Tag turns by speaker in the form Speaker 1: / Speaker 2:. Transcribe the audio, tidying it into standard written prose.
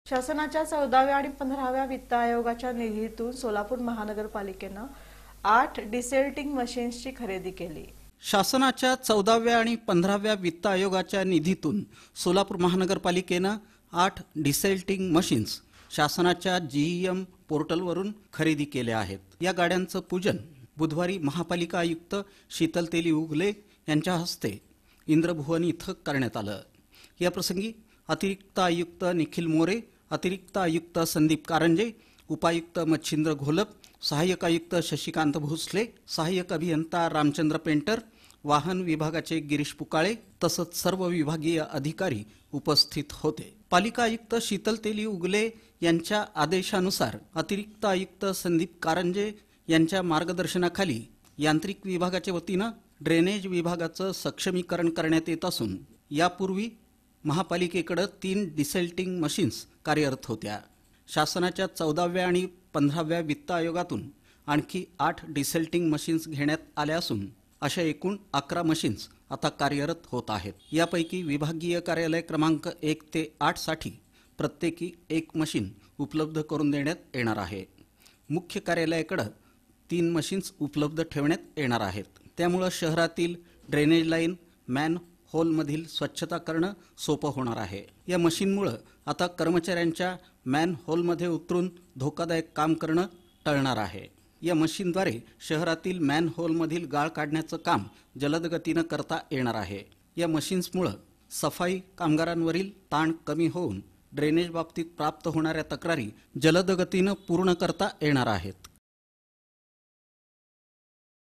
Speaker 1: शासनाच्या 14व्या आणि 15व्या वित्त आयोगाच्या निधीतून सोलापूर महानगरपालिकेनं 8 डिसेल्टिंग मशीन्सची खरेदी केली।
Speaker 2: शासनाच्या 14व्या आणि 15व्या वित्त आयोगाच्या निधीतून सोलापूर महानगरपालिकेनं 8 डिसेल्टिंग मशीन्स शासनाच्या जीईएम पोर्टलवरून खरेदी केल्या आहेत। या गाड्यांचं पूजन बुधवारी महापालिका आयुक्त शीतल तेली उगले यांच्या हस्ते इंद्रभुवन इथं करण्यात आलं। या प्रसंगी अतिरिक्त आयुक्त निखिल मोरे, अतिरिक्त आयुक्त संदीप कारंजे, उपायुक्त मच्छिंद्र घोलप, सहाय्यक आयुक्त शशिकांत भोसले, सहाय्यक अभियंता रामचंद्र पेंटर, वाहन विभागाचे गिरीश पुकाळे तसंच सर्व विभागीय अधिकारी उपस्थित होते। पालिका आयुक्त शीतल तेली उगले यांच्या आदेशानुसार अतिरिक्त आयुक्त संदीप कारंजे यांच्या मार्गदर्शनाखाली यांत्रिक विभागाच्या वतीनं ड्रेनेज विभागाचं सक्षमीकरण करण्यात येत असून यापूर्वी महापालिकेकडे 3 डिसेल्टिंग मशीन्स कार्यरत होत्या। शासनाच्या 14व्या आणि 15व्या वित्त आयोगातून आणखी 8 डिसेल्टिंग मशीन्स घेण्यात आल्या असून अशा एकूण 11 मशीन्स आता कार्यरत होत आहेत। यापैकी विभागीय कार्यालय क्रमांक 1 ते 8 साठी प्रत्येकी 1 मशीन उपलब्ध करून देण्यात येणार आहे। मुख्य कार्यालयाकडे 3 मशीन्स उपलब्ध ठेवण्यात येणार आहेत। त्यामुळे शहरातील ड्रेनेज लाईन, मॅन होलमधील स्वच्छता करणं सोपं होणार आहे। या मशीनमुळे आता कर्मचाऱ्यांच्या मॅन होलमध्ये उतरून धोकादायक काम करणं टळणार आहे। या मशीनद्वारे शहरातील मॅन होलमधील गाळ काढण्याचं काम जलद गतीनं करता येणार आहे। या मशीन्समुळे सफाई कामगारांवरील ताण कमी होऊन ड्रेनेज बाबतीत प्राप्त होणाऱ्या तक्रारी जलद गतीनं पूर्ण करता येणार आहेत।